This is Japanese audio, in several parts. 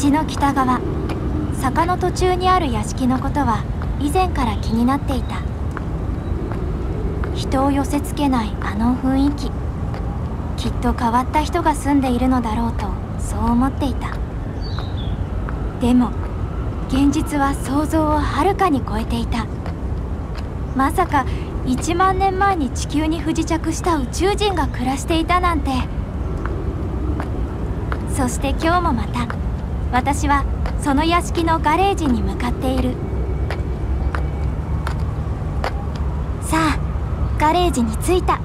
道の北側、坂の途中にある屋敷のことは以前から気になっていた。人を寄せつけないあの雰囲気、きっと変わった人が住んでいるのだろうとそう思っていた。でも現実は想像をはるかに超えていた。まさか1万年前に地球に不時着した宇宙人が暮らしていたなんて。そして今日もまた私はその屋敷のガレージに向かっている。さあガレージに着いた。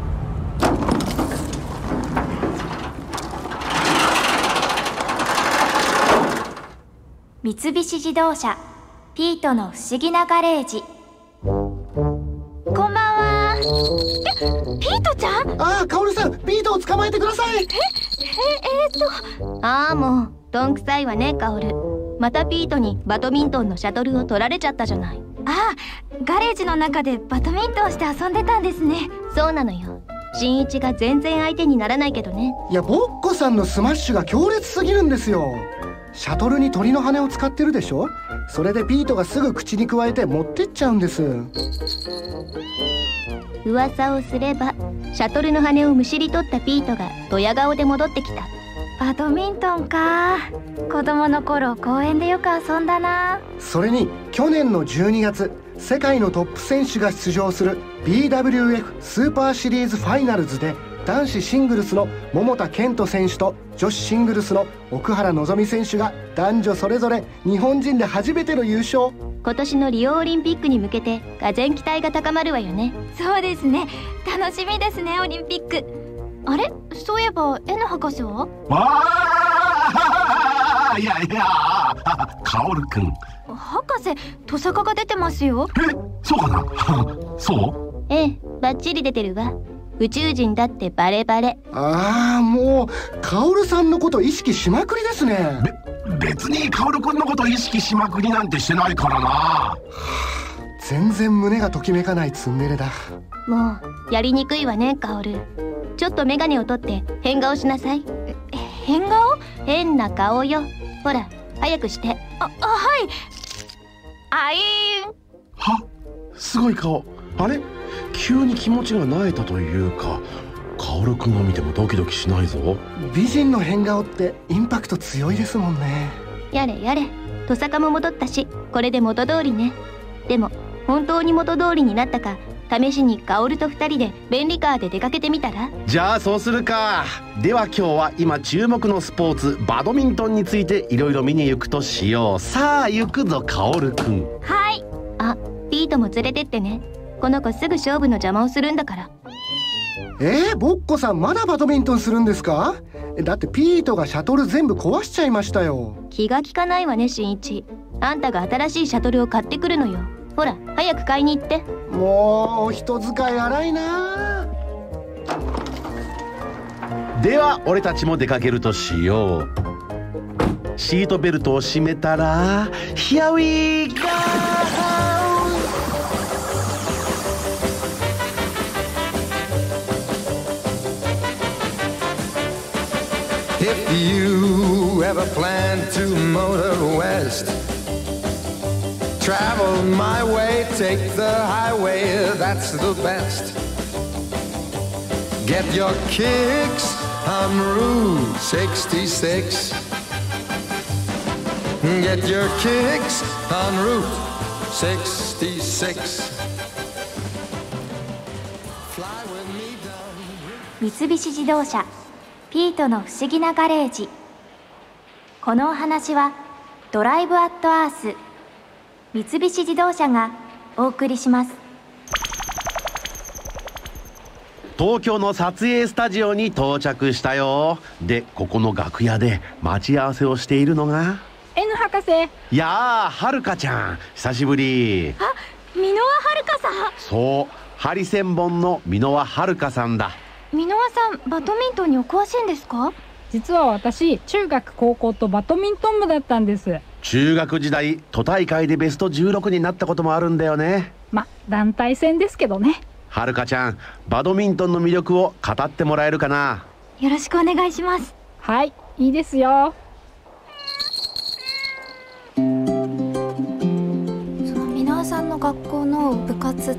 三菱自動車ピートの不思議なガレージ。こんばんは。ピートちゃん。 ああ、カオルさん、ピートを捕まえてください。 ああ、もうどんくさいわね、カオル。またピートにバドミントンのシャトルを取られちゃったじゃない。 ああ、ガレージの中でバドミントンして遊んでたんですね。 そうなのよ。新一が全然相手にならないけどね。 いや、ボッコさんのスマッシュが強烈すぎるんですよ。シャトルに鳥の羽を使ってるでしょ。それでピートがすぐ口にくわえて持ってっちゃうんです。 噂をすればシャトルの羽をむしり取ったピートがドヤ顔で戻ってきた。 バドミントンか。子供の頃公園でよく遊んだな。 それに去年の12月、世界のトップ選手が出場する BWF スーパーシリーズファイナルズで男子シングルスの桃田賢斗選手と女子シングルスの奥原希望選手が男女それぞれ日本人で初めての優勝。 今年のリオオリンピックに向けてがぜん期待が高まるわよね。 そうですね、楽しみですね、オリンピック。あれ、そういえば N 博士は？ いやカオルくん。 博士、トサカが出てますよ。 そうかなそう？ ええ、バッチリ出てるわ。宇宙人だってバレバレ。 ああ、もうカオルさんのこと意識しまくりですね。 別にカオルくんのこと意識しまくりなんてしてないからな。 全然胸がときめかないツンデレだ。 もうやりにくいわね、カオル。ちょっとメガネを取って変顔しなさい。 変顔？ 変な顔よ。ほら早くして。 はい。あいーん。 は、すごい顔。あれ、急に気持ちが萎えたというか、カオルくんを見てもドキドキしないぞ。 美人の変顔ってインパクト強いですもんね。 やれやれ、トサカも戻ったし、これで元通りね。でも本当に元通りになったか試しにカオルと2人で便利カーで出かけてみたら？ じゃあそうするか。では今日は今注目のスポーツバドミントンについていろいろ見に行くとしよう。さあ行くぞカオルくん。 はい。 あ、ピートも連れてってね。この子すぐ勝負の邪魔をするんだから。 ボッコさんまだバドミントンするんですか？だってピートがシャトル全部壊しちゃいましたよ。 気が利かないわね、新一。あんたが新しいシャトルを買ってくるのよ。ほら早く買いに行って。 もう人使い荒いな。 では俺たちも出かけるとしよう。シートベルトを締めたら Here we go! If you ever plan to motor west, travel my way, take the highway, that's the best. Get your kicks on Route 66. Get your kicks on Route 66. Fly with me down. 三菱自動車ピートの不思議なガレージ。このお話はドライブアットアース三菱自動車がお送りします。 東京の撮影スタジオに到着したよ。でここの楽屋で待ち合わせをしているのが N 博士。 やあ、はるかちゃん久しぶり。 あ、箕輪はるかさん。 そう、ハリセンボンの箕輪はるかさんだ。 箕輪さん、バドミントンにお詳しいんですか？ 実は私、中学高校とバドミントン部だったんです。 中学時代都大会でベスト16になったこともあるんだよね。 団体戦ですけどね。 はるかちゃん、バドミントンの魅力を語ってもらえるかな？ よろしくお願いします。 はい、いいですよ。 学校の部活って、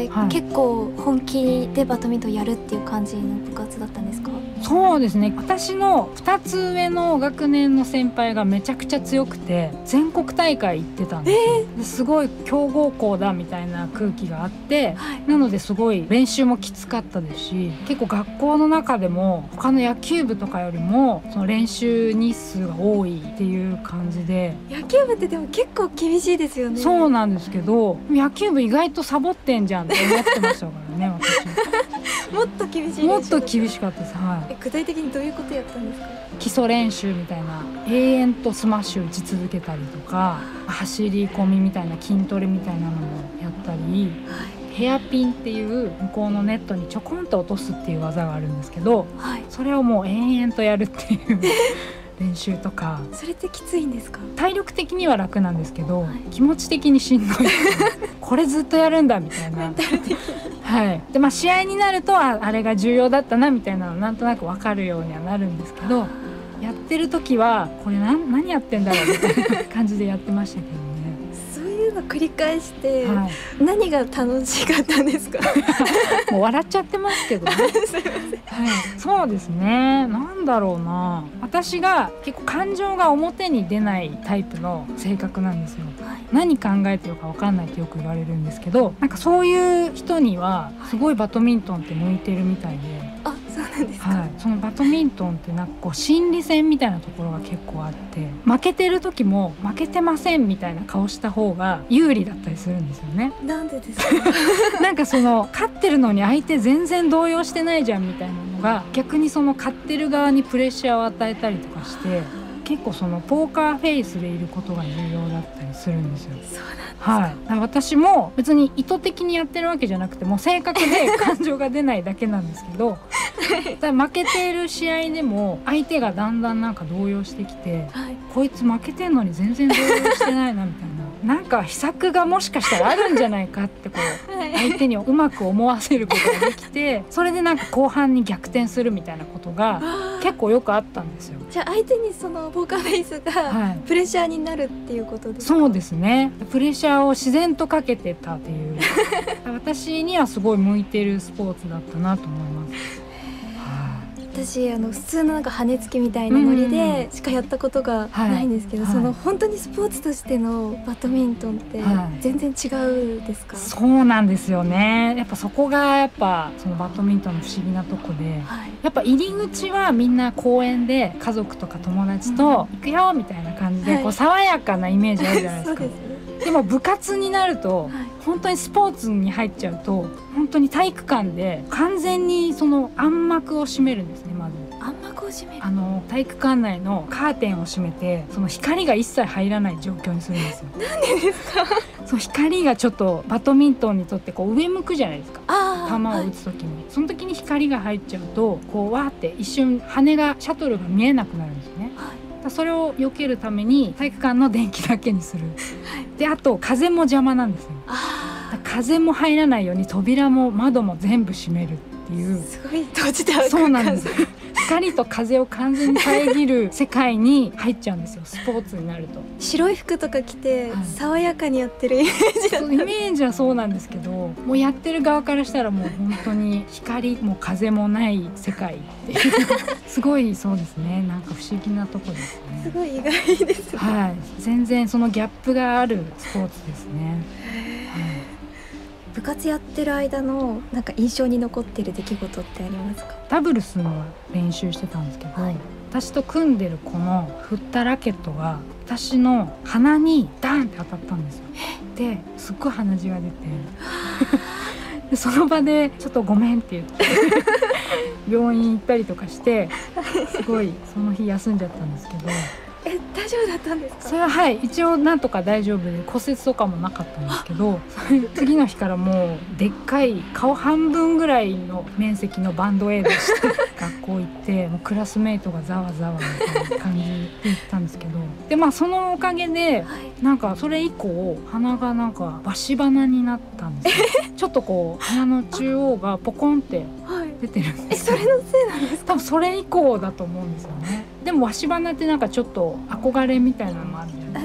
はい結構本気でバドミントンやるっていう感じの部活だったんですか？ そうですね、私の2つ上の学年の先輩がめちゃくちゃ強くて全国大会行ってたんですよ、ですごい強豪校だみたいな空気があって、なのですごい練習もきつかったですし、結構学校の中でも他の野球部とかよりもその練習日数が多いっていう感じで。 野球部ってでも結構厳しいですよね。 そうなんですけど、野球部意外とサボってんじゃんって思ってましたからね私もっと厳しい。 もっと厳しかったです。 具体的にどういうことやったんですか？ 基礎練習みたいな永遠とスマッシュ打ち続けたりとか、走り込みみたいな筋トレみたいなのもやったり、ヘアピンっていう向こうのネットにちょこんと落とすっていう技があるんですけど、それをもう延々とやるっていう練習とか。 それってきついんですか？ 体力的には楽なんですけど、気持ち的にしんどいこれずっとやるんだみたいなで、試合になるとあれが重要だったなみたいなのなんとなく分かるようにはなるんですけど、やってる時はこれ何やってんだろうみたいな感じでやってましたけどね。 そういうの繰り返して、何が楽しかったんですか？ もう笑っちゃってますけどねすいません。そうですね、なんだろうな、私が結構感情が表に出ないタイプの性格なんですよ、何考えてるか分かんないってよく言われるんですけど、なんかそういう人にはすごいバドミントンって向いてるみたいで、 そうなんですか？ そのバドミントンってなんかこう心理戦みたいなところが結構あって、負けてる時も負けてませんみたいな顔した方が有利だったりするんですよね。 なんでですか？ なんかその勝ってるのに相手全然動揺してないじゃんみたいなのが、逆にその勝ってる側にプレッシャーを与えたりとかして、結構そのポーカーフェイスでいることが重要だったりするんですよ。 そうなんですか？ 私も別に意図的にやってるわけじゃなくて、もう性格で感情が出ないだけなんですけどだ負けている試合でも相手がだんだんなんか動揺してきて、こいつ負けてんのに全然動揺してないなみたいななんか秘策がもしかしたらあるんじゃないかってこう相手にうまく思わせることができて、それでなんか後半に逆転するみたいなことが結構よくあったんですよ。 じゃあ相手にそのポーカーフェイスがプレッシャーになるっていうことですか？ そうですね、プレッシャーを自然とかけてたっていう私にはすごい向いてるスポーツだったなと思います。 私普通のなんか羽根つきみたいなノリでしかやったことがないんですけど、その本当にスポーツとしてのバドミントンって全然違うですか？ そうなんですよね。やっぱそこがやっぱそのバドミントンの不思議なとこで、やっぱ入り口はみんな公園で家族とか友達と行くよみたいな感じで、こう爽やかなイメージあるじゃないですか。でも部活になると、本当にスポーツに入っちゃうと本当に体育館で完全にその暗幕を閉めるんですね。まず暗幕を閉める、 体育館内のカーテンを閉めて、その光が一切入らない状況にするんですよ。 なんでですか？ そう光がちょっとバドミントンにとってこう上向くじゃないですか、球を打つ時に、その時に光が入っちゃうとこうわーって一瞬羽がシャトルが見えなくなるんですね。それを避けるために体育館の電気だけにする、であと風も邪魔なんですよ。風も入らないように扉も窓も全部閉めるっていう、 すごい閉じてある。 そうなんです光と風を完全に遮る世界に入っちゃうんですよ、スポーツになると。 白い服とか着て爽やかにやってるイメージだった。 イメージはそうなんですけど、もうやってる側からしたらもう本当に光も風もない世界っていうすごいそうですね、なんか不思議なとこですね。 すごい意外ですね。 全然そのギャップがあるスポーツですね。 部活やってる間のなんか印象に残ってる出来事ってありますか？ ダブルスの練習してたんですけど、私と組んでる子の振ったラケットが私の鼻にダンって当たったんですよ。ですっごい鼻血が出てでその場でちょっとごめんって言って病院行ったりとかしてすごいその日休んじゃったんですけど大丈夫だったんですか？ それは一応なんとか大丈夫で骨折とかもなかったんですけど次の日からもうでっかい顔半分ぐらいの面積のバンドエイドして学校行ってもうクラスメイトがざわざわみたいな感じで行ったんですけどでそのおかげでなんかそれ以降鼻がなんかバシ鼻になったんですよちょっとこう鼻の中央がポコンって出てるんですよ。 それのせいなんですか？ 多分それ以降だと思うんですよね。でもわし鼻ってなんかちょっと憧れみたいなのもあるじゃないですか。 でもちょっ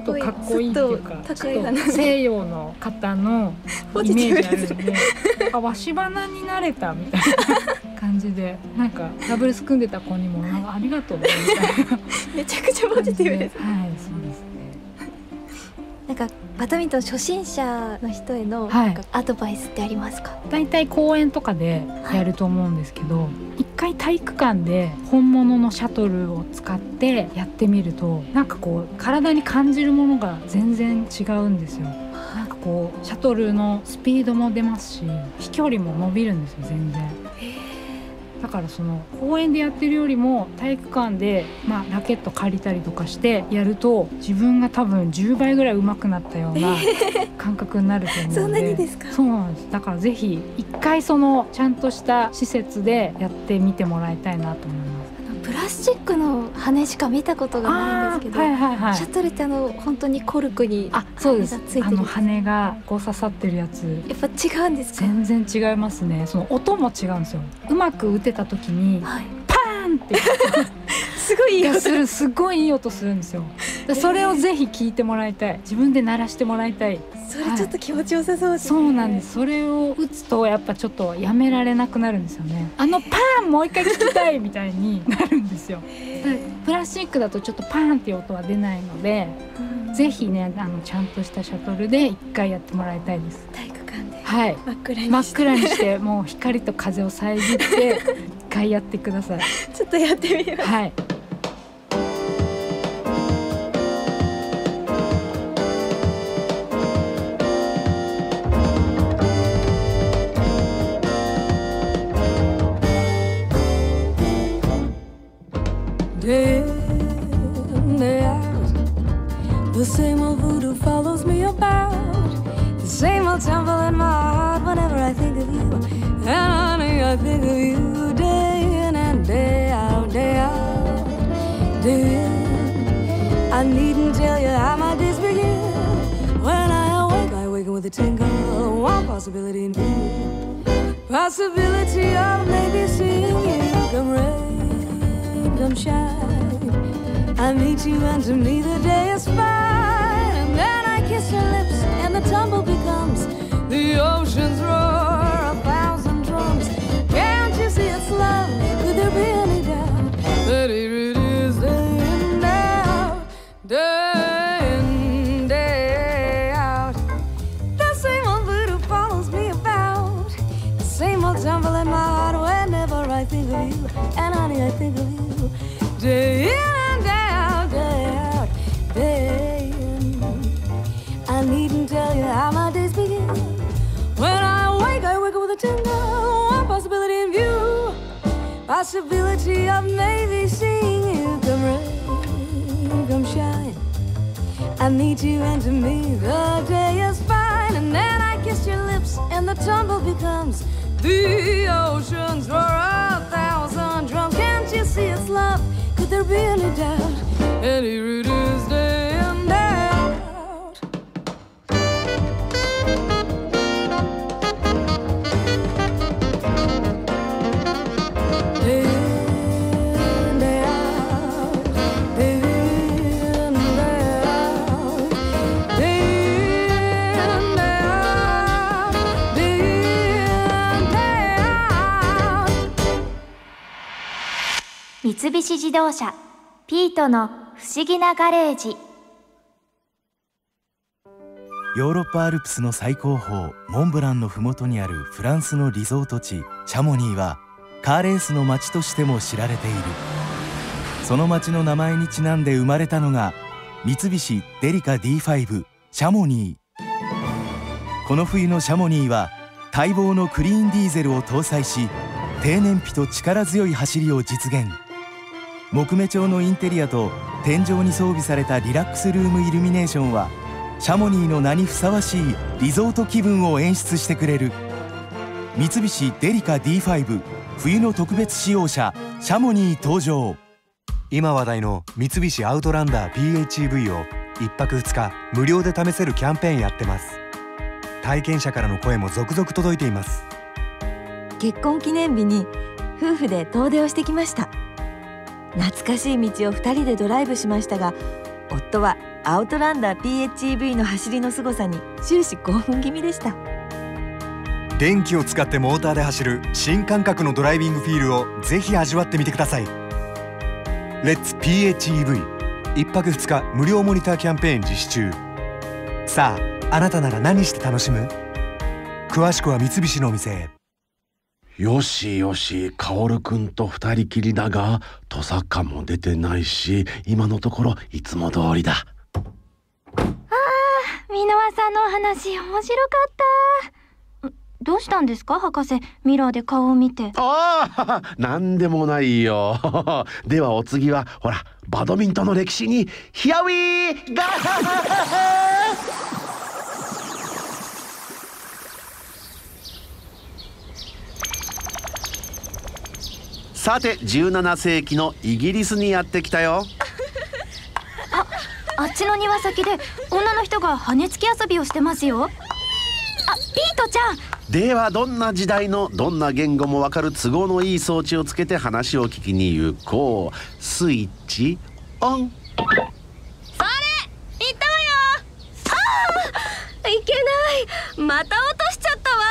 っとかっこいいっていうか、 高いちょっと西洋の方のイメージあるんでわし花になれたみたいな感じで、なんかダブルス組んでた子にもなんかありがとうねみたいなめちゃくちゃポジティブです。 はい、そうですね。 なんかバドミントン初心者の人へのはいなんかアドバイスってありますか？ だいたい公園とかでやると思うんですけど、一回体育館で本物のシャトルを使ってやってみると、なんかこう体に感じるものが全然違うんですよ。なんかこうシャトルのスピードも出ますし、飛距離も伸びるんですよ全然。だからその公園でやってるよりも体育館で、ラケット借りたりとかしてやると、自分が多分10倍ぐらい上手くなったような感覚になると思うのでそんなにですか？ そうなんです。だからぜひ一回そのちゃんとした施設でやってみてもらいたいなと思います。 プラスチックの羽しか見たことがないんですけど、 はいはいはい、 シャトルって本当にコルクにそうです。 羽がついてる、 羽がこう刺さってるやつ、 やっぱ違うんですか？ 全然違いますね。その音も違うんですよ。うまく打てた時に、パーンってすごいいい音すごいいい音するんですよ。それをぜひ聞いてもらいたい。自分で鳴らしてもらいたい。 それちょっと気持ちよさそうですね。 そうなんです。それを打つとやっぱちょっとやめられなくなるんですよね。パーンもう一回聞きたいみたいになるんですよ。プラスチックだとちょっとパーンっていう音は出ないので、ぜひねちゃんとしたシャトルで一回やってもらいたいです。 体育館で、 はい、 真っ暗にしてもう光と風を遮って一回やってください。 ちょっとやってみます。 はい。 Day in, day out, the same old voodoo follows me about. The same old temple in my heart whenever I think of you. And honey, I think of you day in and day out, day out, day in. I needn't tell you how my days begin. When I awaken with a tingle, one possibility in view. Possibility of maybe seeing you come rain, come shine. I meet you and to me the day is fine. And then I kiss your lips and the tumble becomes the ocean's roar, 1,000 drums. Can't you see it's love? Could there be any doubt that here it is day in, day out, day in, day out. The same old voodoo follows me about. The same old tumble in my heart whenever I think of you. And honey, I think of you day in and day out, day out, day in. I needn't tell you how my days begin. When I wake up with a tingle, one possibility in view. Possibility of maybe seeing you come rain, come shine. I meet you and to me the day is fine. And then I kiss your lips and the tumble becomes the ocean's roar, 1,000 drums. Can't you see it's love? Could there be any doubt? And here it is day in, day out. Day in, day out. Day in, day out. Day in, day out. Day in, day out. 三菱自動車ピートの不思議なガレージ。 ヨーロッパアルプスの最高峰モンブランの麓にあるフランスのリゾート地シャモニーはカーレースの街としても知られている。その街の名前にちなんで生まれたのが三菱デリカ D5 シャモニー。この冬のシャモニーは待望のクリーンディーゼルを搭載し、低燃費と力強い走りを実現。木目調のインテリアと天井に装備されたリラックスルームイルミネーションはシャモニーの名にふさわしいリゾート気分を演出してくれる。三菱デリカ D5 冬の特別仕様車シャモニー登場。 今話題の三菱アウトランダー PHEV を1泊2日無料で試せるキャンペーンやってます。体験者からの声も続々届いています。 結婚記念日に夫婦で遠出をしてきました。懐かしい道を2人でドライブしましたが、夫はアウトランダー PHEV の走りの凄さに終始興奮気味でした。 電気を使ってモーターで走る新感覚のドライビングフィールをぜひ味わってみてください。レッツ PHEV 1泊2日無料モニターキャンペーン実施中。さあ、あなたなら何して楽しむ？詳しくは三菱のお店へ。 よしよし、薫くんと二人きりだが、トサカも出てないし、今のところいつも通りだ。 箕輪さんのお話面白かった。どうしたんですか博士、ミラーで顔を見て。 ああ、なんでもないよ。ではお次はほら、バドミントンの歴史にヒアウィーガーさて、17世紀のイギリスにやってきたよ。 あっちの庭先で女の人が羽根つき遊びをしてますよ。あ、ピートちゃん。 では、どんな時代のどんな言語もわかる都合のいい装置をつけて話を聞きに行こう。スイッチオン。 それ、行ったわよ。いけない、また落としちゃったわ。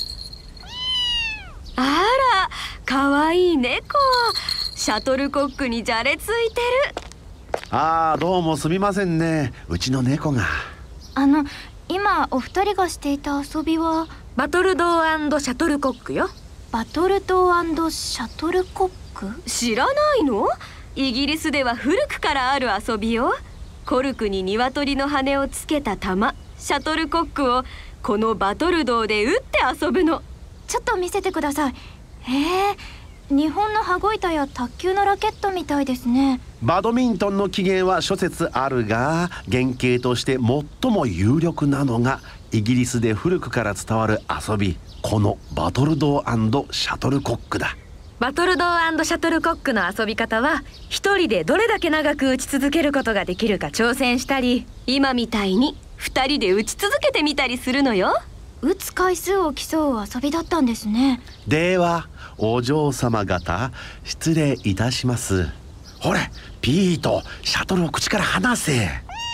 あら、かわいい猫。シャトルコックにじゃれついてる。 ああ、どうもすみませんね、うちの猫が。 今お二人がしていた遊びはバトルドー&シャトルコックよ。 バトルドー&シャトルコック？ 知らないの？イギリスでは古くからある遊びよ。コルクに鶏の羽をつけた玉、シャトルコックをこのバトルドーで打って遊ぶの。 ちょっと見せてください。日本の羽子板や卓球のラケットみたいですね。 バドミントンの起源は諸説あるが、原型として最も有力なのがイギリスで古くから伝わる遊び、このバトルドー&シャトルコックだ。 バトルドー&シャトルコックの遊び方は、一人でどれだけ長く打ち続けることができるか挑戦したり、今みたいに二人で打ち続けてみたりするのよ。 打つ回数を競う遊びだったんですね。 では、お嬢様方、失礼いたします。ほれ、ピート、シャトルを口から離せ。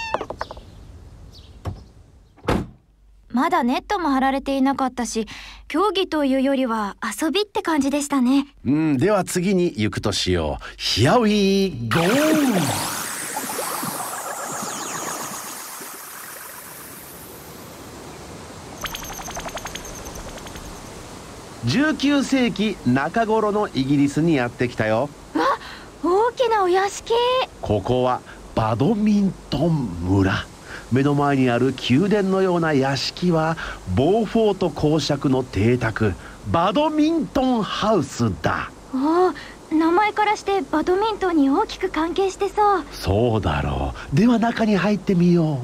まだネットも張られていなかったし、競技というよりは遊びって感じでしたね。 では次に行くとしよう。Here we go! 19世紀中頃のイギリスにやってきたよ。 わ、大きなお屋敷。 ここはバドミントン村。目の前にある宮殿のような屋敷はボーフォート公爵の邸宅、バドミントンハウスだ。 名前からしてバドミントンに大きく関係してそう。 そうだろう。では中に入ってみよう。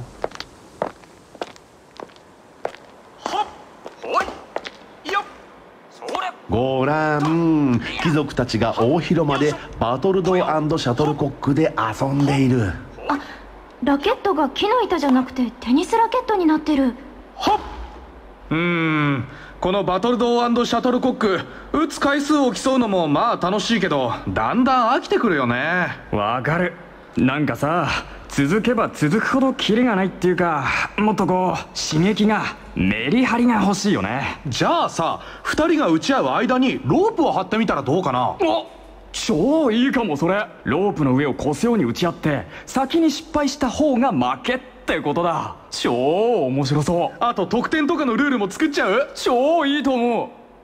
ごらん、貴族たちが大広間でバトルドー&シャトルコックで遊んでいる。 あ、ラケットが木の板じゃなくてテニスラケットになってる。 このバトルドー&シャトルコック、打つ回数を競うのもまあ楽しいけど、だんだん飽きてくるよね。 わかる。なんかさ、続けば続くほどキレがないっていうか、もっとこう刺激が、メリハリが欲しいよね。 じゃあさ、2人が打ち合う間にロープを張ってみたらどうかな。 超いいかもそれ。ロープの上を越すように打ち合って、先に失敗した方が負けってことだ。超面白そう。 あと得点とかのルールも作っちゃう。 超いいと思う。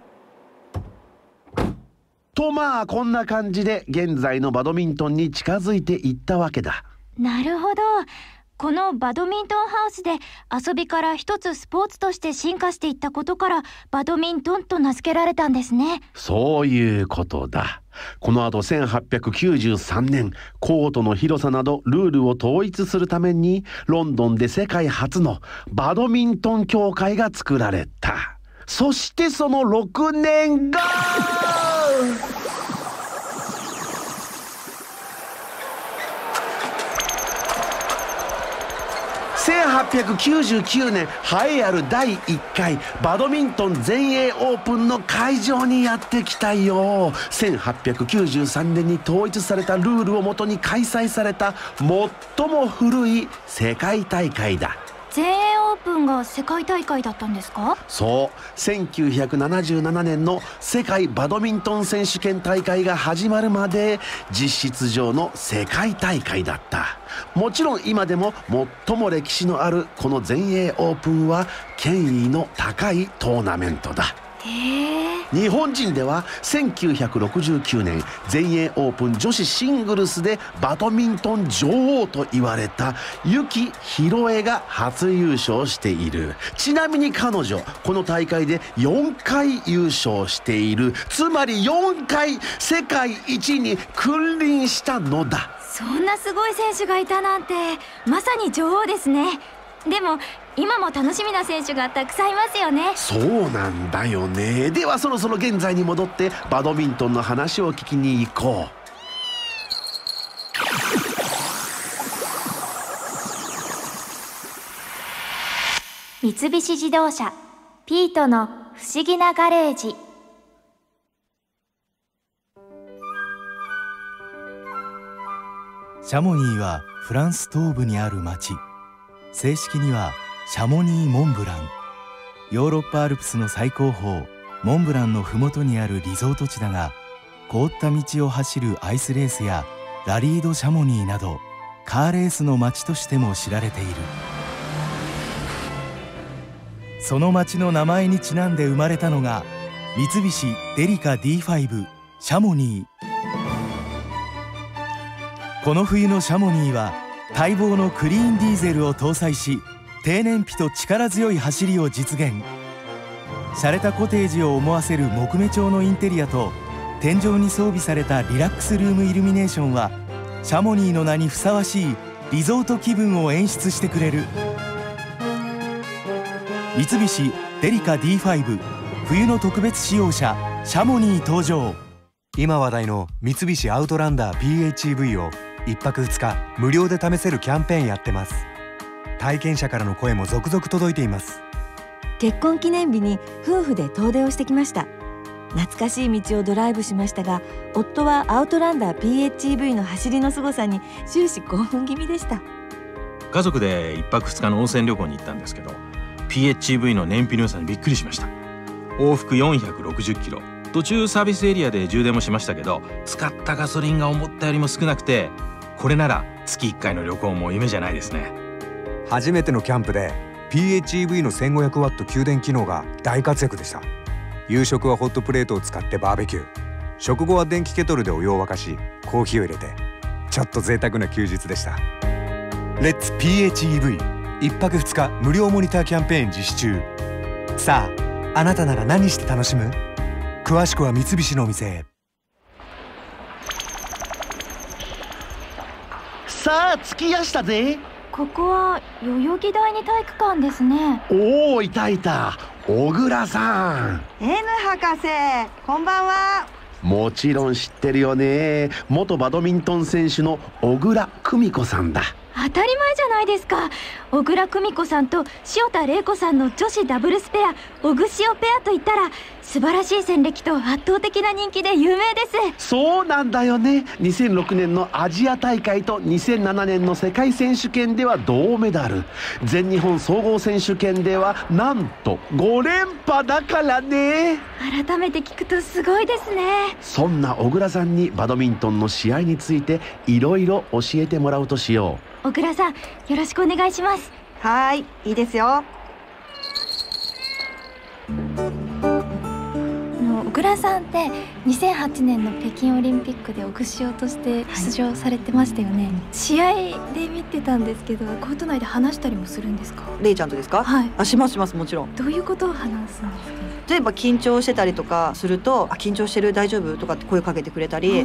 と、まあこんな感じで現在のバドミントンに近づいていったわけだ。 なるほど。このバドミントンハウスで遊びから一つスポーツとして進化していったことからバドミントンと名付けられたんですね。 そういうことだ。この後1893年、コートの広さなどルールを統一するためにロンドンで世界初のバドミントン協会が作られた。そしてその6年後 1899年栄えある第1回バドミントン全英オープンの会場にやってきたよ。1893年に統一されたルールをもとに開催された最も古い世界大会だ。 全英オープンが世界大会だったんですか？ そう、1977年の世界バドミントン選手権大会が始まるまで実質上の世界大会だった。もちろん今でも最も歴史のあるこの全英オープンは権威の高いトーナメントだ。日本人では1969年全英オープン女子シングルスでバドミントン女王と言われた雪宏恵が初優勝している。ちなみに彼女この大会で4回優勝している。つまり4回世界一に君臨したのだ。 そんなすごい選手がいたなんてまさに女王ですね。でも今も楽しみな選手がたくさんいますよね。 そうなんだよね。ではそろそろ現在に戻ってバドミントンの話を聞きに行こう。三菱自動車ピートの不思議なガレージ。 シャモニーはフランス東部にある町。正式にはシャモニー・モンブラン。ヨーロッパアルプスの最高峰モンブランの麓にあるリゾート地だが、凍った道を走るアイスレースやラリード・シャモニーなどカーレースの町としても知られている。その町の名前にちなんで生まれたのが三菱デリカ D5 シャモニー。この冬のシャモニーは待望のクリーンディーゼルを搭載し、低燃費と力強い走りを実現。洒落たコテージを思わせる木目調のインテリアと天井に装備されたリラックスルームイルミネーションはシャモニーの名にふさわしいリゾート気分を演出してくれる。三菱デリカ D5 冬の特別仕様車シャモニー登場。 今話題の三菱アウトランダー PHEV を1泊2日無料で試せるキャンペーンやってます。体験者からの声も続々届いています。 結婚記念日に夫婦で遠出をしてきました。懐かしい道をドライブしましたが、夫はアウトランダー PHEV の走りの凄さに終始興奮気味でした。 家族で1泊2日の温泉旅行に行ったんですけど、 PHEV の燃費の良さにびっくりしました。往復460キロ、途中サービスエリアで充電もしましたけど、使ったガソリンが思ったよりも少なくて、これなら月1回の旅行も夢じゃないですね。 初めてのキャンプで PHEV の 1500W 給電機能が大活躍でした。夕食はホットプレートを使ってバーベキュー、食後は電気ケトルでお湯を沸かしコーヒーを入れて、ちょっと贅沢な休日でした。レッツ PHEV 1泊2日無料モニターキャンペーン実施中。さあ、あなたなら何して楽しむ？詳しくは三菱のお店へ。 さあ着きやしたぜ。 ここは代々木第二体育館ですね。 おお、いたいた、小倉さん。 N 博士、こんばんは。 もちろん知ってるよね。元バドミントン選手の小倉久美子さんだ。 当たり前じゃないですか。小倉久美子さんと塩田玲子さんの女子ダブルスペア小倉塩ペアといったら素晴らしい戦歴と圧倒的な人気で有名です。 そうなんだよね。2006年のアジア大会と2007年の世界選手権では銅メダル、全日本総合選手権ではなんと5連覇だからね。 改めて聞くとすごいですね。 そんな小倉さんにバドミントンの試合についていろいろ教えてもらうとしよう。 小倉さん、よろしくお願いします。 はい、いいですよ。 小倉さんって2008年の北京オリンピックでオグシオとして出場されてましたよね。試合で見てたんですけど、コート内で話したりもするんですか？ レイちゃんとですか？はい。あ、しますします、もちろん。 どういうことを話すんですか？ 例えば緊張してたりとかすると、緊張してる、大丈夫とかって声かけてくれたり、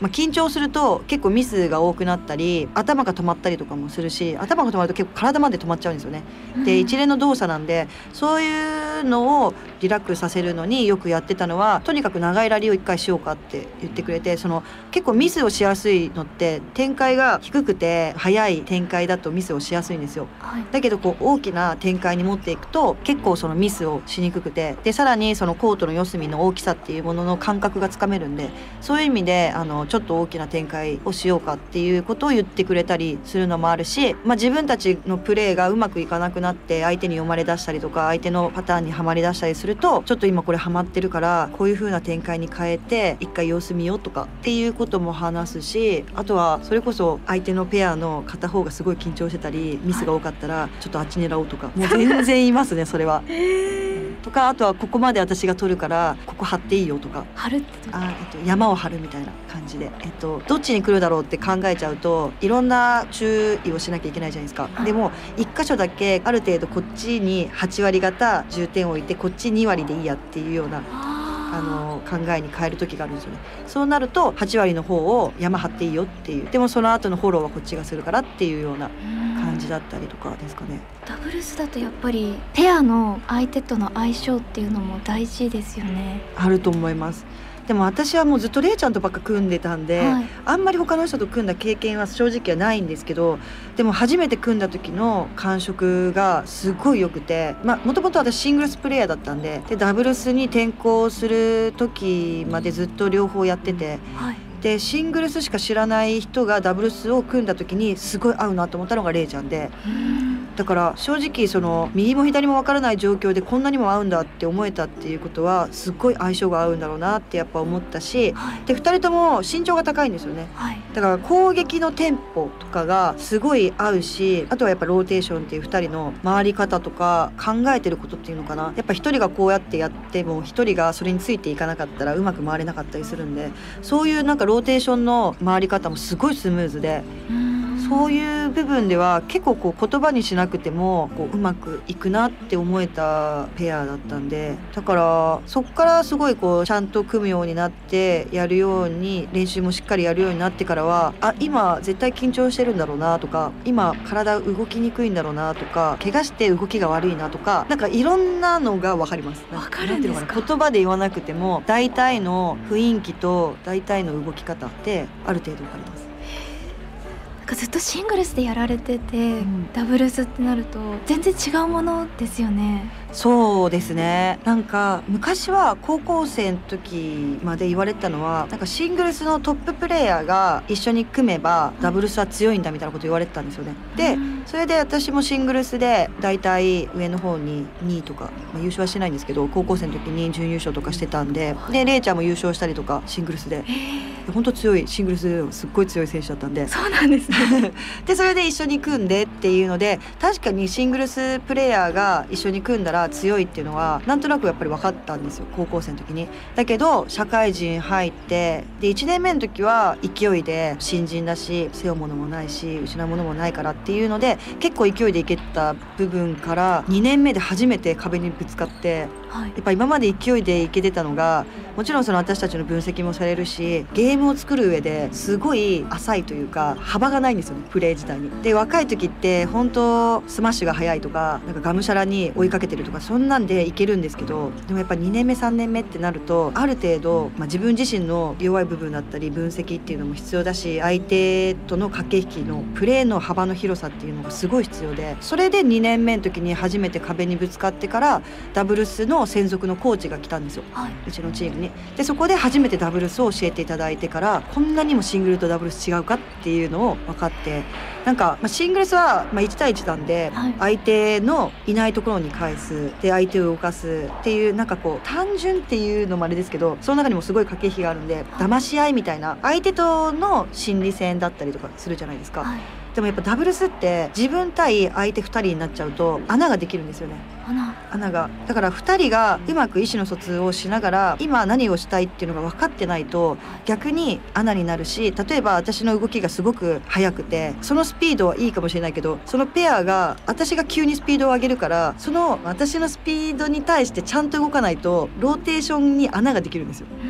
緊張すると結構ミスが多くなったり頭が止まったりとかもするし、頭が止まると結構体まで止まっちゃうんですよね。で一連の動作なんで、そういうのをリラックスさせるのによくやってたのは、とにかく長いラリーを1回しようかって言ってくれて、結構ミスをしやすいのって展開が低くて速い展開だとミスをしやすいんですよ。だけど大きな展開に持っていくと結構ミスをしにくくて、でさらにコートの四隅の大きさっていうものの感覚がつかめるんで、そういう意味でちょっと大きな展開をしようかっていうことを言ってくれたりするのもあるし、自分たちのプレーがうまくいかなくなって相手に読まれ出したりとか、相手のパターンにはまり出したりすると、ちょっと今これはまってるからこういう風な展開に変えて一回様子見ようとかっていうことも話すし、あとはそれこそ相手のペアの片方がすごい緊張してたりミスが多かったらちょっとあっち狙おうとか、もう全然言いますねそれは。とか、あとはここまで私が取るからここ張っていいよとか、 張るって山を張るみたいな感じで、どっちに来るだろうって考えちゃうといろんな注意をしなきゃいけないじゃないですか。でも一箇所だけある程度こっちに8割方重点を置いてこっち2割でいいやっていうような考えに変える時があるんですよね。そうなると8割の方を山張っていいよっていう、でもその後のフォローはこっちがするからっていうような感じだったりとかですかね。 ダブルスだとやっぱりペアの相手との相性っていうのも大事ですよね。 あると思います。でも私はもうずっとレイちゃんとばっか組んでたんで、あんまり他の人と組んだ経験は正直はないんですけど、でも初めて組んだ時の感触がすごい良くて、もともと私シングルスプレーヤーだったんで、ダブルスに転向する時までずっと両方やってて、でシングルスしか知らない人がダブルスを組んだ時にすごい合うなと思ったのがレイちゃんで、だから正直右も左も分からない状況でこんなにも合うんだって思えたっていうことはすっごい相性が合うんだろうなってやっぱ思ったし、で2人とも身長が高いんですよね。だから攻撃のテンポとかがすごい合うし、あとはやっぱローテーションっていう2人の回り方とか考えてることっていうのかな、やっぱ1人がこうやってやっても1人がそれについていかなかったらうまく回れなかったりするんで、そういうローテーションの回り方もすごいスムーズで、そういう部分では結構言葉にしなくてもうまくいくなって思えたペアだったんで、だからそっからすごいちゃんと組むようになってやるように、練習もしっかりやるようになってからは、今絶対緊張してるんだろうなとか、今体動きにくいんだろうなとか、怪我して動きが悪いなとか、いろんなのが分かります。 分かるんですか？ 言葉で言わなくても大体の雰囲気と大体の動き方ってある程度分かります。 ずっとシングルスでやられてて、ダブルスってなると全然違うものですよね。 そうですね。昔は高校生の時まで言われてたのは、シングルスのトッププレーヤーが一緒に組めばダブルスは強いんだみたいなこと言われてたんですよね。でそれで私もシングルスでだいたい上の方に2位とか、優勝はしてないんですけど高校生の時に準優勝とかしてたんで、レイちゃんも優勝したりとかシングルスで本当強い、シングルスすっごい強い選手だったんで。 そうなんですねでそれで一緒に組んでっていうので、確かにシングルスプレーヤーが一緒に組んだら強いっていうのはなんとなくやっぱり分かったんですよ、高校生の時に。だけど社会人入ってで1年目の時は勢いで新人だし背負うものもないし失うものもないからっていうので結構勢いでいけた部分から、2年目で初めて壁にぶつかって、やっぱ今まで勢いでいけてたのが、もちろん私たちの分析もされるし、ゲームを作る上ですごい浅いというか幅がないんですよね、プレー自体に。で若い時って本当スマッシュが速いとか、がむしゃらに追いかけてるとかそんなんでいけるんですけど、でもやっぱ2年目3年目ってなるとある程度、自分自身の弱い部分だったり分析っていうのも必要だし、相手との駆け引きのプレーの幅の広さっていうのがすごい必要で、それで2年目の時に初めて壁にぶつかってからダブルスの専属のコーチが来たんですよ、うちのチームに。でそこで初めてダブルスを教えていただいてから、こんなにもシングルとダブルス違うかっていうのを分かって、シングルスは1対1なんで、相手のいないところに返す、で相手を動かすっていう単純っていうのもあれですけど、その中にもすごい駆け引きがあるんで、騙し合いみたいな相手との心理戦だったりとかするじゃないですか、でもやっぱダブルスって自分対相手2人になっちゃうと穴ができるんですよね。穴がだから2人がうまく意思の疎通をしながら今何をしたいっていうのが分かってないと逆に穴になるし、例えば私の動きがすごく速くてそのスピードはいいかもしれないけど、そのペアが私が急にスピードを上げるから、その私のスピードに対してちゃんと動かないとローテーションに穴ができるんですよ。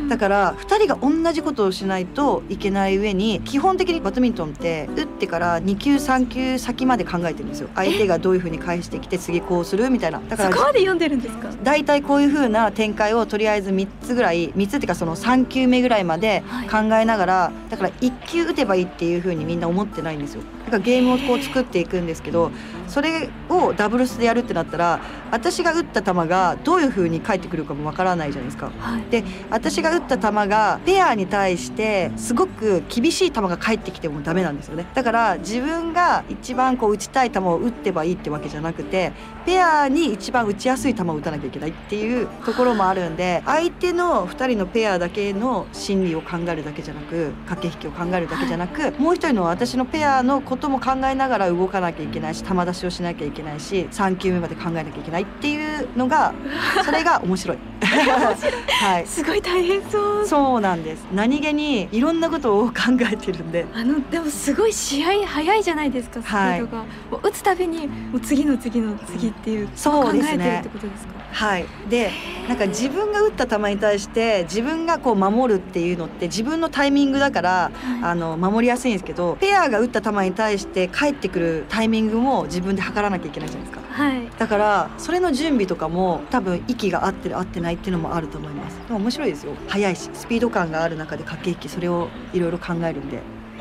だから2人が同じことをしないといけない上に、基本的にバドミントンって打ってから2球3球先まで考えてるんですよ。相手がどういう風に返してきて次こうするみたいな。だからそこまで読んでるんですか？ だいたいこういう風な展開をとりあえず3つぐらい、3つっていうかその3球目ぐらいまで考えながら、だから1球打てばいいっていう風にみんな思ってないんですよ。だからゲームをこう作っていくんですけど、それをダブルスでやるってなったら、私が打った球がどういう風に返ってくるかもわからないじゃないですか。で私が打った球がペアに対してすごく厳しい球が返ってきてもダメなんですよね。だから自分が一番こう打ちたい球を打ってばいいってわけじゃなくて、ペアに一番打ちやすい球を打たなきゃいけないっていうところもあるんで、相手の2人のペアだけの心理を考えるだけじゃなく、駆け引きを考えるだけじゃなく、もう一人の私のペアのことも考えながら動かなきゃいけないし、球出しをしなきゃいけないし、3球目まで考えなきゃいけないっていうのが、それが面白い。はい、 すごい大変そう。 そうなんです。何気にいろんなことを考えてるんで、 でもすごい試合早いじゃないですか、スピードが。もう打つたびにもう次の次の次っていう、 そうですね、 考えてるってことですか？ はい。でなんか自分が打った球に対して自分がこう守るっていうのって自分のタイミングだから、守りやすいんですけど、ペアが打った球に対して返ってくるタイミングも自分で測らなきゃいけないじゃないですか。 はい、 だからそれの準備とかも多分息が合ってる合ってないっていうのもあると思います。でも面白いですよ。速いしスピード感がある中で駆け引き、それをいろいろ考えるんで。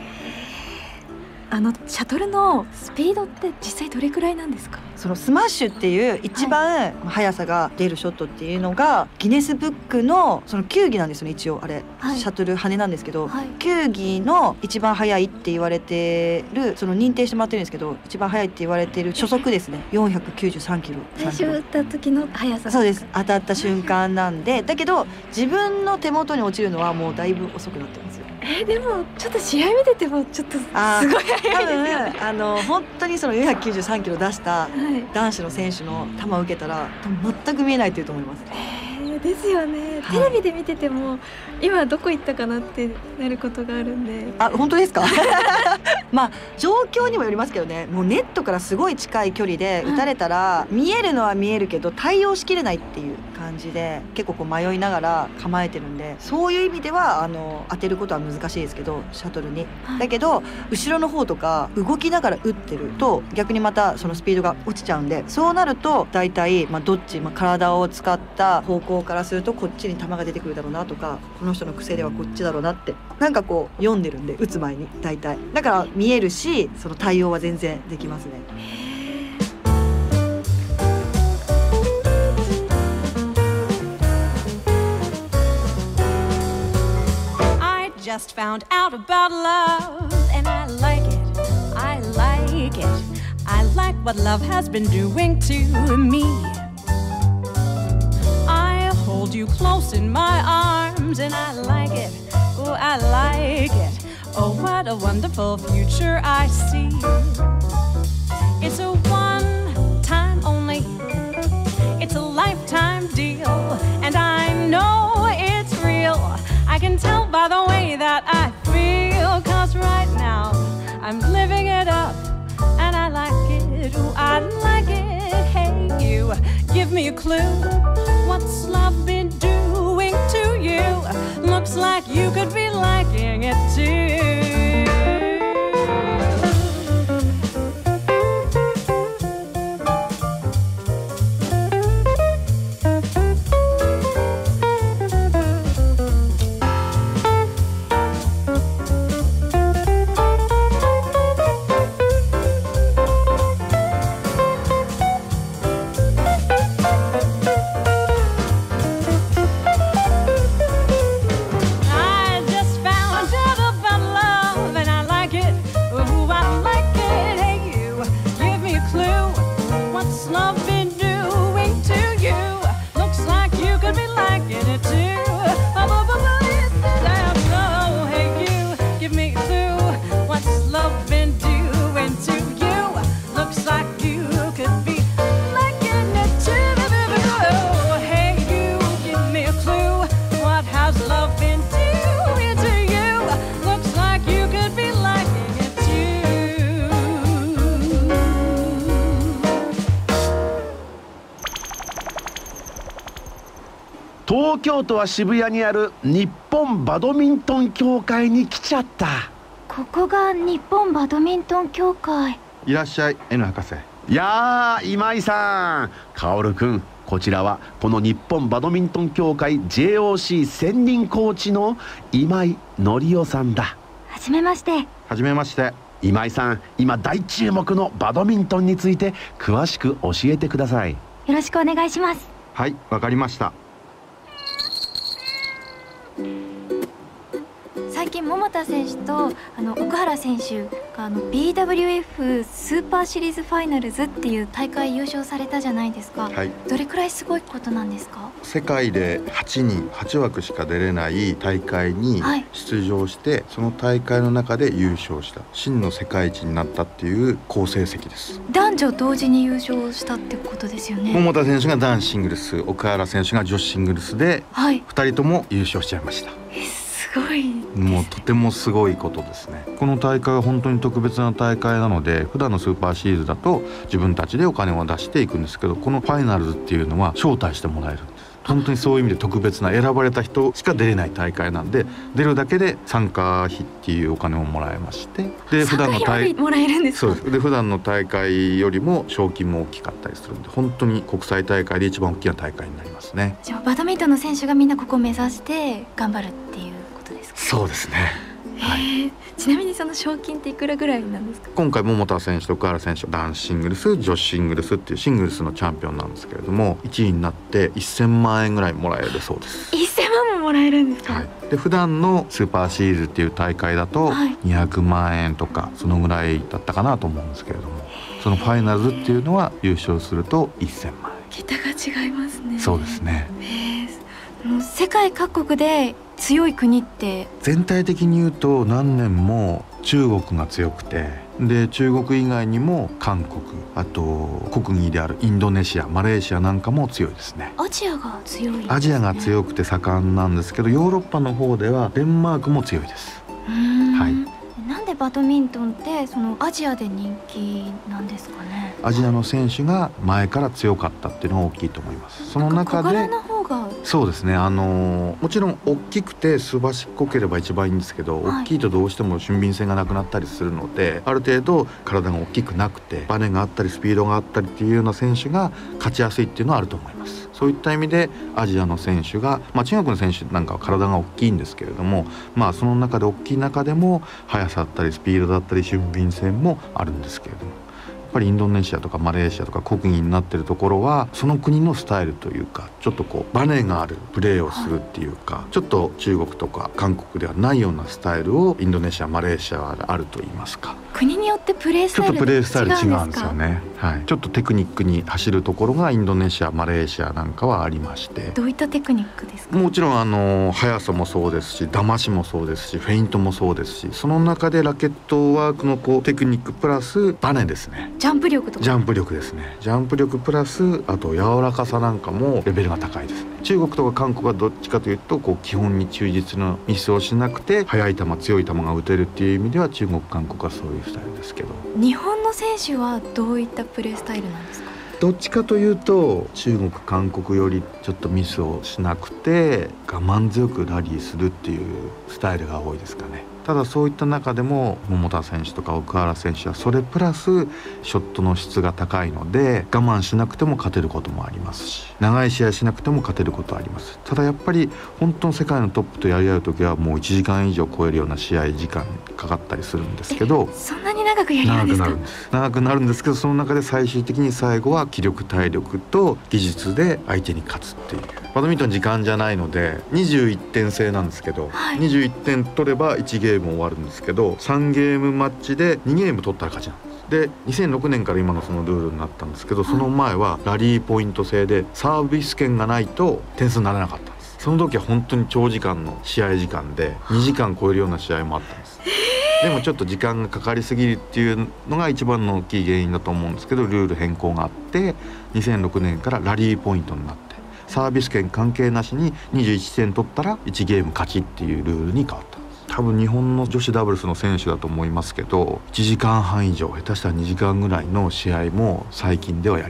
シャトルのスピードって実際どれくらいなんですか？ そのスマッシュっていう一番速さが出るショットっていうのがギネスブックのその球技なんですよね。一応あれ、シャトル羽なんですけど、球技の一番速いって言われてる、その認定してもらってるんですけど、一番速いって言われてる初速ですね。493キロ。 最初打った時の速さ。 そうです。当たった瞬間なんで、だけど自分の手元に落ちるのはもうだいぶ遅くなってますよ。 でもちょっと試合見ててもちょっとすごい速いですよね。 本当にその493キロ出した男子の選手の球を受けたら全く見えないというと思います。 ですよね、テレビで見てても今どこ行ったかなってなることがあるんで。 本当ですか？まあ状況にもよりますけどね。もうネットからすごい近い距離で打たれたら、見えるのは見えるけど対応しきれないっていう感じで、結構こう迷いながら構えてるんで、そういう意味では当てることは難しいですけど、シャトルに。だけど後ろの方とか動きながら打ってると逆にまたそのスピードが落ちちゃうんで、そうなると大体どっち、体を使った方向からするとこっちに球が出てくるだろうなとか、この人の癖ではこっちだろうなってなんかこう読んでるんで、打つ前に大体だから見えるし、その対応は全然できますね。 I just found out about love and I like it, I like it, I like what love has been doing to me. I hold you close in my arms and I like it, oh I like it, oh what a wonderful future I see. It's a one time only, it's a lifetime deal, and I know it's real. I can tell by the way that I feel, 'cause right now I'm living it up and I like it, oh I like it. Hey you, give me a clue, what's love been doing to you? Looks like you could be liking it too. I just 東京都は渋谷にある日本バドミントン協会に来ちゃった。 ここが日本バドミントン協会。 いらっしゃい N 博士。 いやー、今井さん、薫くん、こちらはこの日本バドミントン協会 JOC 専任コーチの今井紀夫さんだ。 はじめまして。 はじめまして。 今井さん、今大注目のバドミントンについて詳しく教えてください。 よろしくお願いします。 はい、わかりました。 最近桃田選手と奥原選手がBWF スーパーシリーズファイナルズっていう大会優勝されたじゃないですか。 はい。 どれくらいすごいことなんですか？ 世界で8枠しか出れない大会に出場して、その大会の中で優勝した、真の世界一になったっていう好成績です。 男女同時に優勝したってことですよね。 桃田選手が男子シングルス、奥原選手が女子シングルスで、2人とも優勝しちゃいました。 すごい。 もうとてもすごいことですね。この大会は本当に特別な大会なので、普段のスーパーシリーズだと自分たちでお金を出していくんですけど、このファイナルズっていうのは招待してもらえるんです。本当にそういう意味で特別な、選ばれた人しか出れない大会なんで、出るだけで参加費っていうお金をもらえまして、で普段の大もらえるんですか？ そうです。で普段の大会よりも賞金も大きかったりするんで、本当に国際大会で一番大きな大会になりますね。 じゃあバドミントンの選手がみんなここを目指して頑張るっていうことですか？ そうですね。はい、 ちなみにその賞金っていくらぐらいなんですか？ 今回桃田選手と奥原選手は男子シングルス、女子シングルスっていうシングルスのチャンピオンなんですけれども、1位になって1000万円ぐらいもらえるそうです。 1000万ももらえるんですか？ はい、で普段のスーパーシリーズっていう大会だと200万円とかそのぐらいだったかなと思うんですけれども、そのファイナルズっていうのは優勝すると1000万円。 桁が違いますね。 そうですね。 もう世界各国で強い国って全体的に言うと何年も中国が強くて、で中国以外にも韓国、あと国技であるインドネシア、マレーシアなんかも強いですね。 アジアが強いですね。 アジアが強くて盛んなんですけど、ヨーロッパの方ではデンマークも強いです。はい。 なんでバドミントンってそのアジアで人気なんですかね？ アジアの選手が前から強かったっていうのが大きいと思います。その中で小柄な方が。 そうですね。もちろん大きくてすばしっこければ一番いいんですけど、大きいとどうしても俊敏性がなくなったりするので、ある程度体が大きくなくてバネがあったりスピードがあったりっていうような選手が勝ちやすいっていうのはあると思います。そういった意味でアジアの選手が、中国の選手なんかは体が大きいんですけれども、その中で大きい中でも速さだったりスピードだったり俊敏性もあるんですけれども、やっぱりインドネシアとかマレーシアとか国技になってるところはその国のスタイルというか、ちょっとバネがあるプレーをするっていうか、ちょっと中国とか韓国ではないようなスタイルをインドネシア、マレーシアはあると言いますか。 国によってプレースタイルちょっとプレースタイル違うんですよね。はい、ちょっとテクニックに走るところがインドネシア、マレーシアなんかはありまして。 どういったテクニックですか？ もちろん速さもそうですし、騙しもそうですし、フェイントもそうですし、その中でラケットワークのテクニックプラスバネですね。 ジャンプ力とか。 ジャンプ力ですね。ジャンプ力プラスあと柔らかさなんかもレベルが高いですね。中国とか韓国はどっちかというと基本に忠実なミスをしなくて速い球、強い球が打てるっていう意味では中国、韓国はそういうスタイルですけど、 日本の選手はどういったプレースタイルなんですか？ どっちかというと中国、韓国よりちょっとミスをしなくて我慢強くラリーするっていうスタイルが多いですかね。ただそういった中でも桃田選手とか奥原選手はそれプラスショットの質が高いので、我慢しなくても勝てることもありますし、長い試合しなくても勝てることはあります。ただやっぱり本当の世界のトップとやり合う時はもう1時間以上超えるような試合時間かかったりするんですけど、 そんなに長くやり合うんですか？ 長くなるんですけど、その中で最終的に最後は気力、体力と技術で相手に勝つっていう。バドミントン時間じゃないので21点制なんですけど、21点取れば1ゲーム終わるんですけど、3ゲームマッチで2ゲーム取ったら勝ちなんです。で2006年から今のそのルールになったんですけど、その前はラリーポイント制でサービス権がないと点数にならなかったんです。その時は本当に長時間の試合時間で2時間超えるような試合もあったんです。でもちょっと時間がかかりすぎるっていうのが一番の大きい原因だと思うんですけど、ルール変更があって2006年からラリーポイントになって、サービス権関係なしに21点取ったら1ゲーム勝ちっていうルールに変わった。多分日本の女子ダブルスの選手だと思いますけど、1時間半以上、下手したら2時間ぐらいの試合も最近ではやりますね。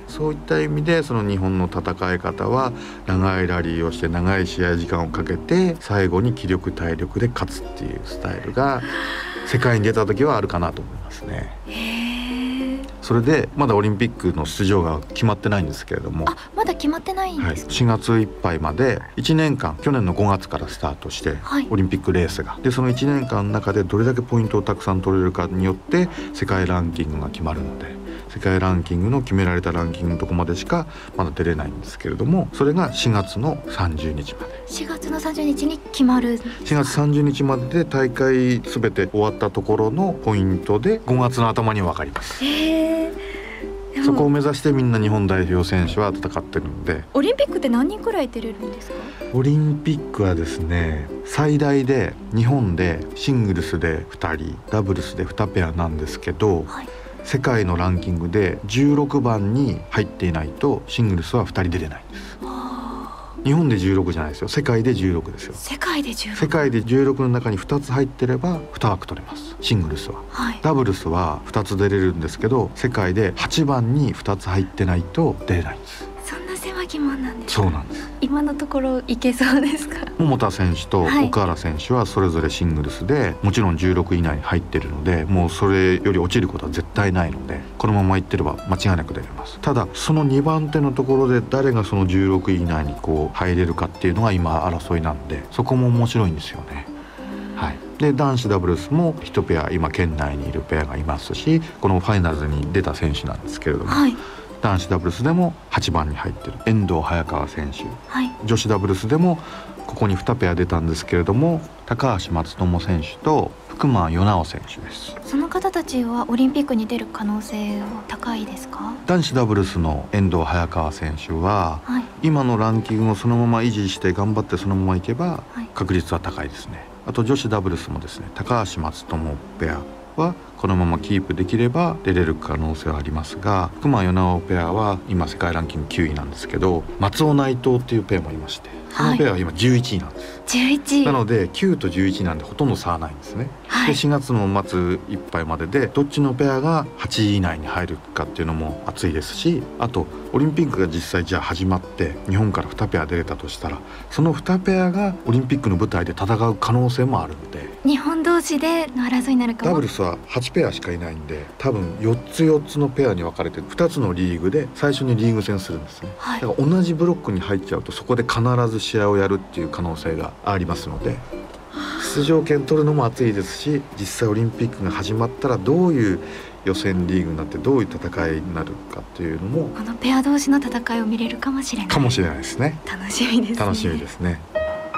そういった意味でその日本の戦い方は長いラリーをして長い試合時間をかけて最後に気力体力で勝つっていうスタイルが世界に出た時はあるかなと思いますね。それでまだオリンピックの出場が決まってないんですけれども、 まだ決まってないんですか？ 4月いっぱいまで1年間、去年の5月からスタートして、オリンピックレースがで、その1年間の中でどれだけポイントをたくさん取れるかによって世界ランキングが決まるので、世界ランキングの決められたランキングのとこまでしかまだ出れないんですけれども、それが4月の30日まで。 4月の30日に決まる。 4月30日までで大会すべて終わったところのポイントで5月の頭に分かります。そこを目指してみんな日本代表選手は戦ってるので。 オリンピックって何人くらい出れるんですか？ オリンピックはですね、最大で日本でシングルスで2人ダブルスで2ペアなんですけど、世界のランキングで16番に入っていないとシングルスは2人出れないんです。日本で16じゃないですよ、世界で16ですよ。 世界で16。 世界で16の中に2つ入ってれば2枠取れます、シングルスは。ダブルスは2つ出れるんですけど、世界で8番に2つ入ってないと出れないんです。 そんな狭き門なんですか？そうなんです。 今のところいけそうですか？ 桃田選手と奥原選手はそれぞれシングルスでもちろん16以内に入ってるので、もうそれより落ちることは絶対ないので、このままいってれば間違いなく出れます。ただその2番手のところで誰がその16位以内にこう入れるかっていうのが今争いなんで、そこも面白いんですよね。で男子ダブルスも1ペア今県内にいるペアがいますし、このファイナルズに出た選手なんですけれども、男子ダブルスでも8番に入ってる遠藤早川選手、女子ダブルスでもここに2ペア出たんですけれども、高橋松友選手と福間与直選手です。 その方たちはオリンピックに出る可能性は高いですか？ 男子ダブルスの遠藤早川選手は、今のランキングをそのまま維持して頑張ってそのままいけば確率は高いですね。あと女子ダブルスもですね、高橋松友ペアはこのままキープできれば出れる可能性はありますが、福間与直ペアは今世界ランキング9位なんですけど、松尾内藤っていうペアもいまして、そのペアは今11位なんです。 11 なので9と11なんでほとんど差はないんですね。で4月の末いっぱいまででどっちのペアが8位以内に入るかっていうのも熱いですし、あとオリンピックが実際じゃあ始まって日本から2ペア出れたとしたら、その2ペアがオリンピックの舞台で戦う可能性もあるので、 日本同士での争いになるかも。 ダブルスは8ペアしかいないんで、多分4つのペアに分かれて2つのリーグで最初にリーグ戦するんですね。だから同じブロックに入っちゃうとそこで必ず試合をやるっていう可能性がありますので、出場権取るのも熱いですし、実際オリンピックが始まったらどういう予選リーグになってどういう戦いになるかっていうのも、 このペア同士の戦いを見れるかもしれない。 かもしれないですね。 楽しみですね。 楽しみですね。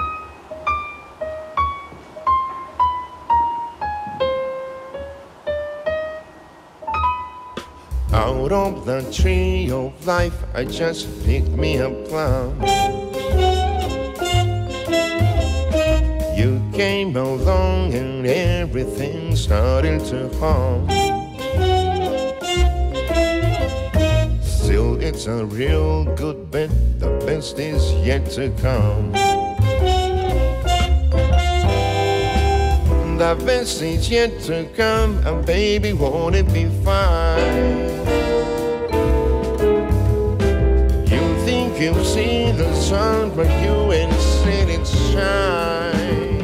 Out of the tree of life, I just picked me a plum. You came along and everything started to hum. Still, it's a real good bet, the best is yet to come. The best is yet to come, and baby, won't it be fine? You think you see the sun, but you ain't seen it shine.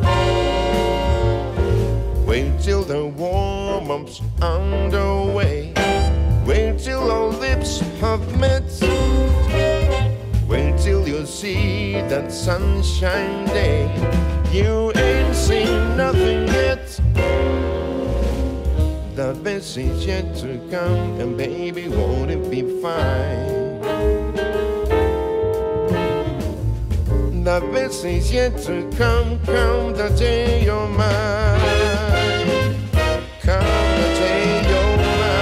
Wait till the warm-up's underway. Wait till our lips have met. Wait till you see that sunshine day. You ain't seen nothing yet. The best is yet to come, and baby, won't it be fine? The best is yet to come, come the day you're mine. Come the day you're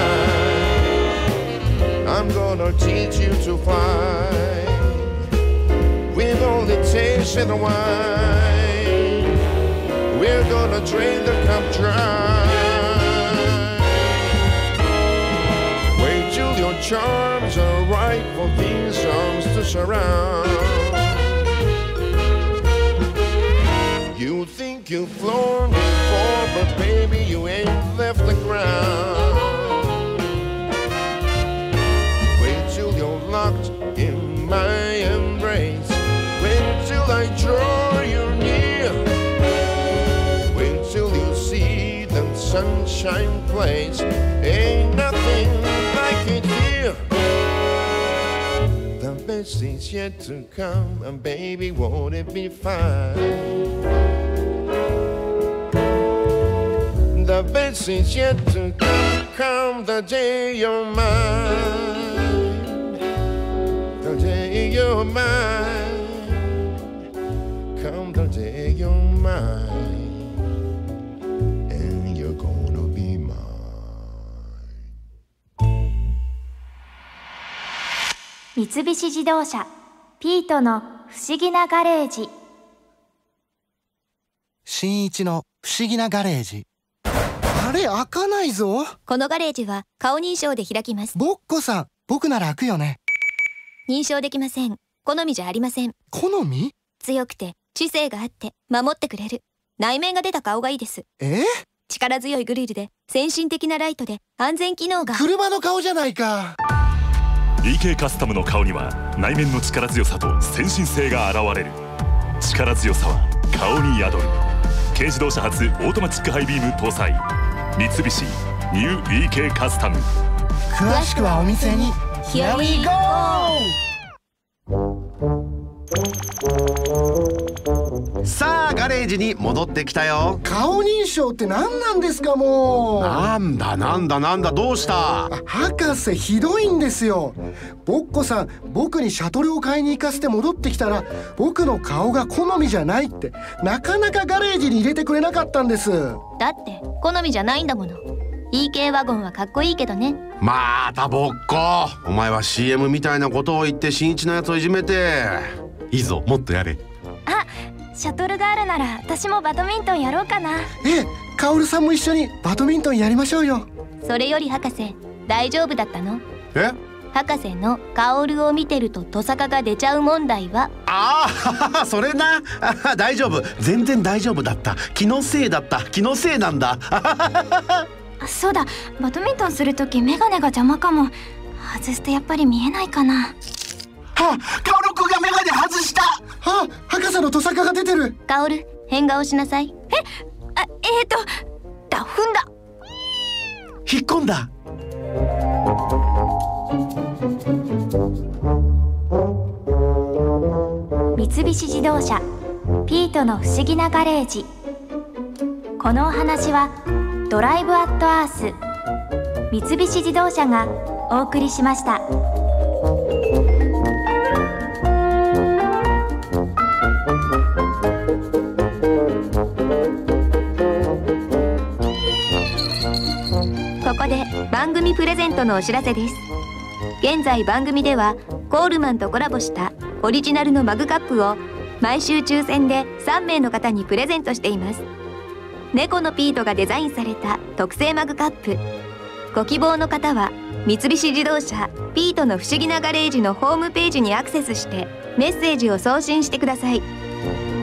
mine. I'm gonna teach you to fly. We've only tasted the wine. We're gonna drain the cup dry. Wait till your charms are right for these arms to surround. You think you've flown before, but baby, you ain't left the ground. Wait before you're near. Wait till you see the sunshine place. Ain't nothing like it here. The best is yet to come, and baby, won't it be fine? The best is yet to come the day you're mine. The day you're mine. Come the day you're mine. And you're gonna be mine. 三菱自動車ピートの不思議なガレージ。 新一の不思議なガレージ。あれ、開かないぞ。 このガレージは顔認証で開きます。 ボッコさん、僕なら開くよね。 認証できません。好みじゃありません。 好み？ 強くて知性があって守ってくれる内面が出た顔がいいです。力強いグリルで先進的なライトで安全機能が。 車の顔じゃないか。 EK カスタムの顔には内面の力強さと先進性が現れる。力強さは顔に宿る。軽自動車初オートマチックハイビーム搭載三菱ニュー EK カスタム。 詳しくはお店に。 Here we go! さあガレージに戻ってきたよ。 顔認証って何なんですかもう。 なんだどうした？ 博士ひどいんですよ。ボッコさん、僕にシャトルを買いに行かせて戻ってきたら僕の顔が好みじゃないってなかなかガレージに入れてくれなかったんです。 だって好みじゃないんだもの。EK ワゴンはかっこいいけどね。 またボッコ、お前は CM みたいなことを言って新一のやつをいじめて。いいぞ、もっとやれ。 あ、シャトルがあるなら私もバドミントンやろうかな。 カオルさんも一緒にバドミントンやりましょうよ。 それより博士、大丈夫だったの？博士のカオルを見てるとトサカが出ちゃう問題は。 それな。大丈夫、全然大丈夫だった。気のせいだった。気のせいなんだ。 そうだ、バドミントンするときメガネが邪魔かも。外すとやっぱり見えないかな。 カオルくんがメガネ外した。 博士のトサカが出てる。 カオル、変顔しなさい。 ダフンだ。 引っ込んだ。 三菱自動車ピートの不思議なガレージ。このお話はドライブアットアース三菱自動車がお送りしました。 ここで番組プレゼントのお知らせです。現在番組ではコールマンとコラボしたオリジナルのマグカップを毎週抽選で3名の方にプレゼントしています。猫のピートがデザインされた特製マグカップ。ご希望の方は三菱自動車ピートの不思議なガレージのホームページにアクセスしてメッセージを送信してください。